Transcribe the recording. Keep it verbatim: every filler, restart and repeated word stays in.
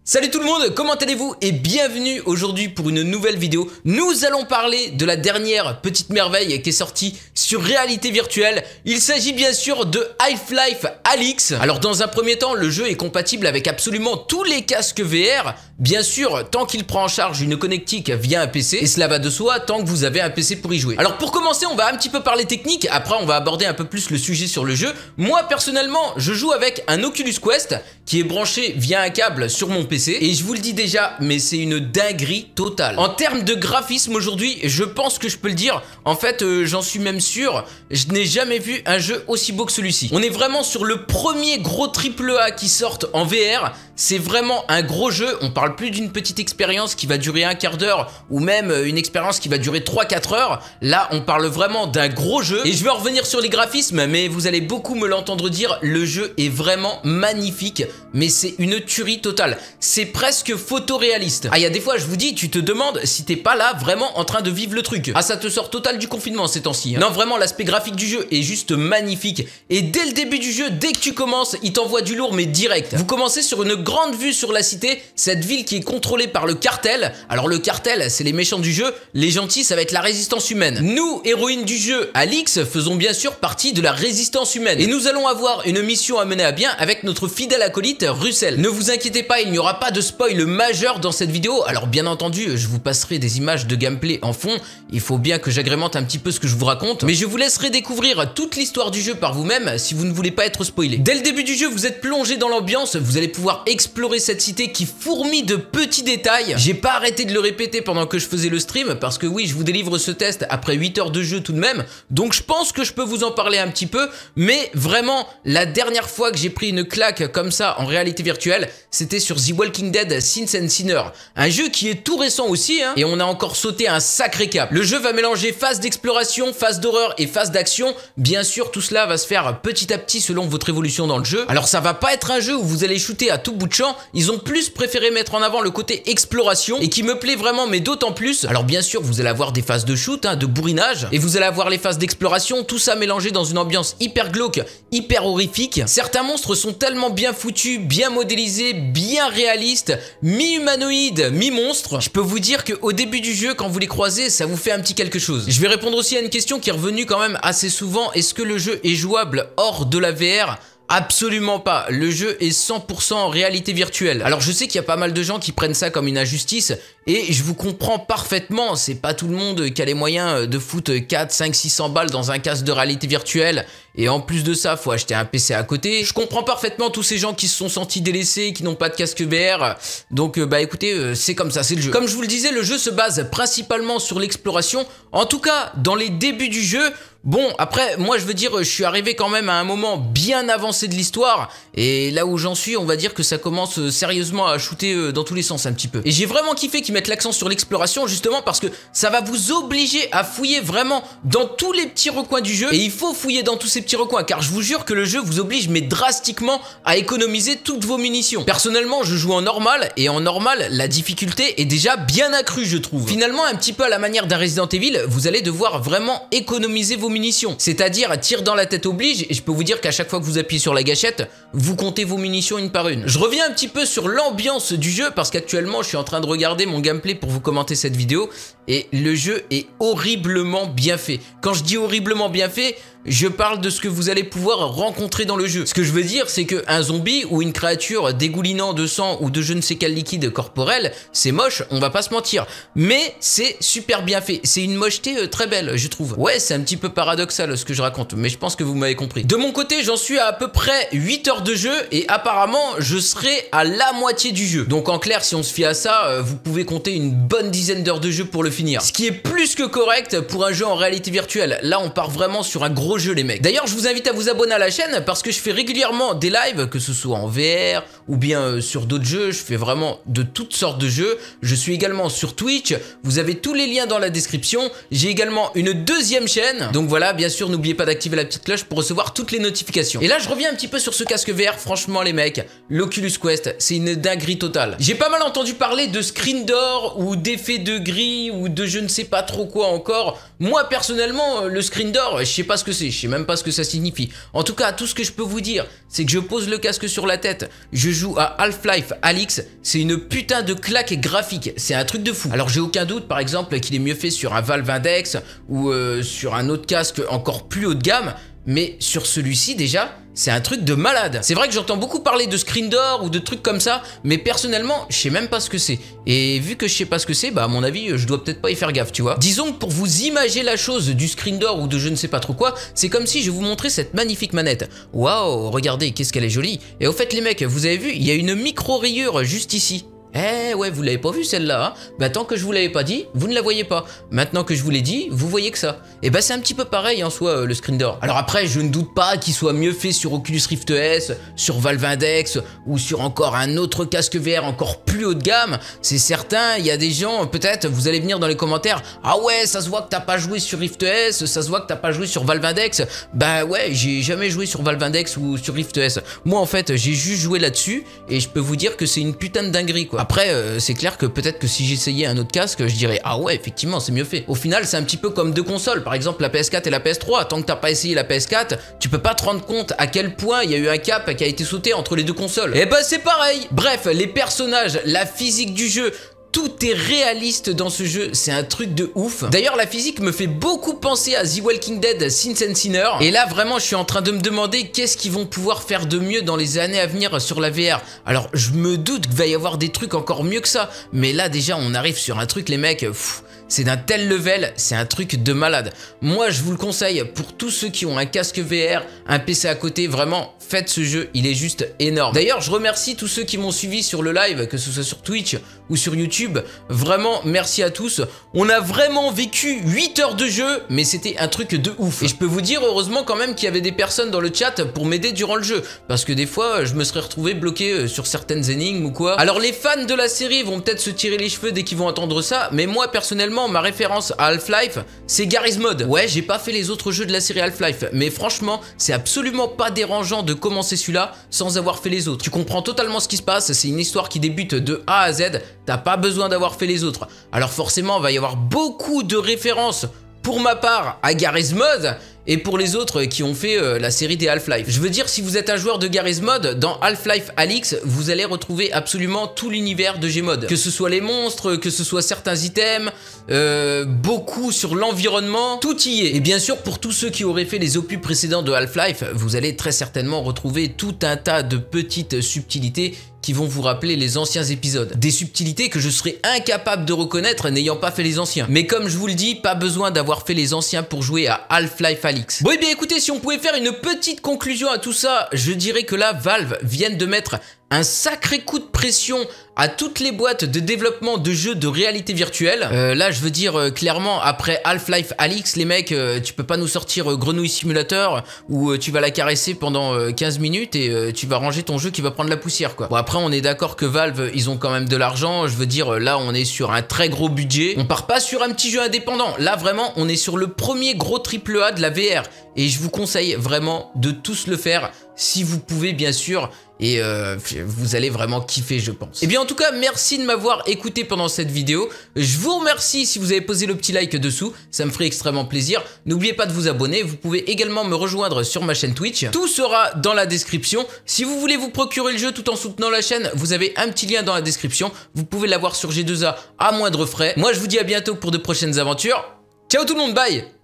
Salut tout le monde, comment allez-vous et bienvenue aujourd'hui pour une nouvelle vidéo. Nous allons parler de la dernière petite merveille qui est sortie sur réalité virtuelle. Il s'agit bien sûr de Half-Life Alyx. Alors dans un premier temps, le jeu est compatible avec absolument tous les casques V R. Bien sûr, tant qu'il prend en charge une connectique via un P C, et cela va de soi tant que vous avez un P C pour y jouer. Alors pour commencer, on va un petit peu parler technique, après on va aborder un peu plus le sujet sur le jeu. Moi personnellement, je joue avec un Oculus Quest qui est branché via un câble sur mon P C, et je vous le dis déjà, mais c'est une dinguerie totale. En termes de graphisme aujourd'hui, je pense que je peux le dire, en fait euh, j'en suis même sûr, je n'ai jamais vu un jeu aussi beau que celui-ci. On est vraiment sur le premier gros triple A qui sorte en V R. C'est vraiment un gros jeu, on parle plus d'une petite expérience qui va durer un quart d'heure ou même une expérience qui va durer trois quatre heures. Là on parle vraiment d'un gros jeu et je vais en revenir sur les graphismes, mais vous allez beaucoup me l'entendre dire, le jeu est vraiment magnifique, mais c'est une tuerie totale. C'est presque photoréaliste. Ah, il y a des fois je vous dis, tu te demandes si t'es pas là vraiment en train de vivre le truc. Ah, ça te sort total du confinement ces temps-ci, hein. Non, vraiment l'aspect graphique du jeu est juste magnifique, et dès le début du jeu, dès que tu commences, il t'envoie du lourd mais direct. Vous commencez sur une grande vue sur la cité, cette ville qui est contrôlée par le cartel. Alors le cartel, c'est les méchants du jeu, les gentils ça va être la résistance humaine. Nous, héroïnes du jeu Alyx, faisons bien sûr partie de la résistance humaine, et nous allons avoir une mission à mener à bien avec notre fidèle acolyte Russell. Ne vous inquiétez pas, il n'y aura pas de spoil majeur dans cette vidéo. Alors bien entendu, je vous passerai des images de gameplay en fond, il faut bien que j'agrémente un petit peu ce que je vous raconte, mais je vous laisserai découvrir toute l'histoire du jeu par vous-même si vous ne voulez pas être spoilé. Dès le début du jeu, vous êtes plongé dans l'ambiance, vous allez pouvoir explorer cette cité qui fourmille de petits détails. J'ai pas arrêté de le répéter pendant que je faisais le stream, parce que oui, je vous délivre ce test après huit heures de jeu tout de même, donc je pense que je peux vous en parler un petit peu, mais vraiment, la dernière fois que j'ai pris une claque comme ça en réalité virtuelle, c'était sur The Walking Dead Saints and Sinners, un jeu qui est tout récent aussi, hein, et on a encore sauté un sacré cap. Le jeu va mélanger phase d'exploration, phase d'horreur et phase d'action. Bien sûr, tout cela va se faire petit à petit selon votre évolution dans le jeu. Alors ça va pas être un jeu où vous allez shooter à tout bout de champ, ils ont plus préféré mettre en avant le côté exploration, et qui me plaît vraiment, mais d'autant plus. Alors bien sûr, vous allez avoir des phases de shoot, hein, de bourrinage, et vous allez avoir les phases d'exploration, tout ça mélangé dans une ambiance hyper glauque, hyper horrifique. Certains monstres sont tellement bien foutus, bien modélisés, bien réalistes, mi-humanoïdes, mi-monstres. Je peux vous dire qu'au début du jeu, quand vous les croisez, ça vous fait un petit quelque chose. Je vais répondre aussi à une question qui est revenue quand même assez souvent. Est-ce que le jeu est jouable hors de la V R ? Absolument pas, le jeu est cent pour cent en réalité virtuelle. Alors je sais qu'il y a pas mal de gens qui prennent ça comme une injustice, et je vous comprends parfaitement, c'est pas tout le monde qui a les moyens de foutre quatre, cinq, six cents balles dans un casque de réalité virtuelle, et en plus de ça, faut acheter un P C à côté. Je comprends parfaitement tous ces gens qui se sont sentis délaissés, qui n'ont pas de casque V R, donc bah écoutez, c'est comme ça, c'est le jeu. Comme je vous le disais, le jeu se base principalement sur l'exploration, en tout cas dans les débuts du jeu. Bon, après, moi je veux dire, je suis arrivé quand même à un moment bien avancé de l'histoire, et là où j'en suis, on va dire que ça commence sérieusement à shooter dans tous les sens un petit peu. Et j'ai vraiment kiffé qu'ils mettent l'accent sur l'exploration, justement parce que ça va vous obliger à fouiller vraiment dans tous les petits recoins du jeu, et il faut fouiller dans tous ces petits recoins, car je vous jure que le jeu vous oblige mais drastiquement à économiser toutes vos munitions. Personnellement, je joue en normal, et en normal, la difficulté est déjà bien accrue, je trouve. Finalement, un petit peu à la manière d'un Resident Evil, vous allez devoir vraiment économiser vos munitions, c'est-à-dire tir dans la tête oblige, et je peux vous dire qu'à chaque fois que vous appuyez sur la gâchette, vous comptez vos munitions une par une. Je reviens un petit peu sur l'ambiance du jeu, parce qu'actuellement je suis en train de regarder mon gameplay pour vous commenter cette vidéo, et le jeu est horriblement bien fait. Quand je dis horriblement bien fait, je parle de ce que vous allez pouvoir rencontrer dans le jeu. Ce que je veux dire, c'est qu'un zombie ou une créature dégoulinant de sang ou de je ne sais quel liquide corporel, c'est moche, on va pas se mentir. Mais c'est super bien fait. C'est une mocheté très belle, je trouve. Ouais, c'est un petit peu paradoxal ce que je raconte, mais je pense que vous m'avez compris. De mon côté, j'en suis à à peu près huit heures de jeu, et apparemment, je serai à la moitié du jeu. Donc en clair, si on se fie à ça, vous pouvez compter une bonne dizaine d'heures de jeu pour le finir. Ce qui est plus que correct pour un jeu en réalité virtuelle. Là, on part vraiment sur un gros jeu, les mecs. D'ailleurs, je vous invite à vous abonner à la chaîne, parce que je fais régulièrement des lives, que ce soit en V R ou bien euh, sur d'autres jeux. Je fais vraiment de toutes sortes de jeux. Je suis également sur Twitch. Vous avez tous les liens dans la description. J'ai également une deuxième chaîne. Donc voilà, bien sûr, n'oubliez pas d'activer la petite cloche pour recevoir toutes les notifications. Et là, je reviens un petit peu sur ce casque V R. Franchement, les mecs, l'Oculus Quest, c'est une dinguerie totale. J'ai pas mal entendu parler de screen door ou d'effet de gris ou de je ne sais pas trop quoi encore. Moi, personnellement, le screen door, je sais pas ce que c'est. Je sais même pas ce que ça signifie. En tout cas, tout ce que je peux vous dire, c'est que je pose le casque sur la tête, je joue à Half-Life Alyx, c'est une putain de claque graphique, c'est un truc de fou. Alors j'ai aucun doute par exemple qu'il est mieux fait sur un Valve Index ou euh, sur un autre casque encore plus haut de gamme, mais sur celui-ci déjà, c'est un truc de malade. C'est vrai que j'entends beaucoup parler de screen door ou de trucs comme ça, mais personnellement, je sais même pas ce que c'est. Et vu que je sais pas ce que c'est, bah à mon avis, je dois peut-être pas y faire gaffe, tu vois. Disons que pour vous imager la chose du screen door ou de je ne sais pas trop quoi, c'est comme si je vous montrais cette magnifique manette. Waouh, regardez, qu'est-ce qu'elle est jolie. Et au fait les mecs, vous avez vu, il y a une micro-rayure juste ici. Eh ouais, vous l'avez pas vu celle-là, hein? Bah tant que je vous l'avais pas dit, vous ne la voyez pas. Maintenant que je vous l'ai dit, vous voyez que ça. Et bah c'est un petit peu pareil en soi, euh, le screen door. Alors après, je ne doute pas qu'il soit mieux fait sur Oculus Rift S, sur Valve Index, ou sur encore un autre casque V R encore plus haut de gamme. C'est certain, il y a des gens, peut-être, vous allez venir dans les commentaires, ah ouais, ça se voit que t'as pas joué sur Rift S, ça se voit que t'as pas joué sur Valve Index. Bah ouais, j'ai jamais joué sur Valve Index ou sur Rift S. Moi en fait, j'ai juste joué là-dessus, et je peux vous dire que c'est une putain de dinguerie quoi. Après, euh, c'est clair que peut-être que si j'essayais un autre casque, je dirais ah ouais, effectivement, c'est mieux fait. Au final, c'est un petit peu comme deux consoles, par exemple la P S quatre et la P S trois. Tant que t'as pas essayé la P S quatre, tu peux pas te rendre compte à quel point il y a eu un cap qui a été sauté entre les deux consoles. Et bah c'est pareil. Bref, les personnages, la physique du jeu, tout est réaliste dans ce jeu, c'est un truc de ouf. D'ailleurs, la physique me fait beaucoup penser à The Walking Dead Sins and Sinners. Et là, vraiment, je suis en train de me demander qu'est-ce qu'ils vont pouvoir faire de mieux dans les années à venir sur la V R. Alors, je me doute qu'il va y avoir des trucs encore mieux que ça. Mais là, déjà, on arrive sur un truc, les mecs, pff, c'est d'un tel level, c'est un truc de malade. Moi, je vous le conseille, pour tous ceux qui ont un casque V R, un P C à côté, vraiment, faites ce jeu, il est juste énorme. D'ailleurs, je remercie tous ceux qui m'ont suivi sur le live, que ce soit sur Twitch ou sur YouTube. Vraiment, merci à tous. On a vraiment vécu huit heures de jeu, mais c'était un truc de ouf. Et je peux vous dire, heureusement quand même qu'il y avait des personnes dans le chat pour m'aider durant le jeu. Parce que des fois, je me serais retrouvé bloqué sur certaines énigmes ou quoi. Alors les fans de la série vont peut-être se tirer les cheveux dès qu'ils vont entendre ça, mais moi, personnellement, ma référence à Half-Life, c'est Garry's Mod. Ouais, j'ai pas fait les autres jeux de la série Half-Life, mais franchement, c'est absolument pas dérangeant de commencer celui-là sans avoir fait les autres. Tu comprends totalement ce qui se passe, c'est une histoire qui débute de A à Z, t'as pas besoin d'avoir fait les autres. Alors forcément, il va y avoir beaucoup de références pour ma part à Garry's Mod et pour les autres qui ont fait euh, la série des Half-Life. Je veux dire, si vous êtes un joueur de Garry's Mod, dans Half-Life Alyx, vous allez retrouver absolument tout l'univers de Gmod. Que ce soit les monstres, que ce soit certains items, euh, beaucoup sur l'environnement, tout y est. Et bien sûr, pour tous ceux qui auraient fait les opus précédents de Half-Life, vous allez très certainement retrouver tout un tas de petites subtilités qui vont vous rappeler les anciens épisodes. Des subtilités que je serais incapable de reconnaître n'ayant pas fait les anciens. Mais comme je vous le dis, pas besoin d'avoir fait les anciens pour jouer à Half-Life Alyx. Bon et bien écoutez, si on pouvait faire une petite conclusion à tout ça, je dirais que là, Valve viennent de mettre un sacré coup de pression à toutes les boîtes de développement de jeux de réalité virtuelle. Euh, là, je veux dire, euh, clairement, après Half-Life Alyx, les mecs, euh, tu peux pas nous sortir euh, Grenouille Simulator où euh, tu vas la caresser pendant euh, quinze minutes et euh, tu vas ranger ton jeu qui va prendre la poussière, quoi. Bon, après, on est d'accord que Valve, ils ont quand même de l'argent. Je veux dire, là, on est sur un très gros budget. On part pas sur un petit jeu indépendant. Là, vraiment, on est sur le premier gros triple A de la V R. Et je vous conseille vraiment de tous le faire si vous pouvez, bien sûr. Et euh, vous allez vraiment kiffer, je pense. Et bien en tout cas, merci de m'avoir écouté pendant cette vidéo. Je vous remercie si vous avez posé le petit like dessous, ça me ferait extrêmement plaisir. N'oubliez pas de vous abonner, vous pouvez également me rejoindre sur ma chaîne Twitch. Tout sera dans la description. Si vous voulez vous procurer le jeu tout en soutenant la chaîne, vous avez un petit lien dans la description. Vous pouvez l'avoir sur G deux A à moindre frais. Moi je vous dis à bientôt pour de prochaines aventures. Ciao tout le monde, bye!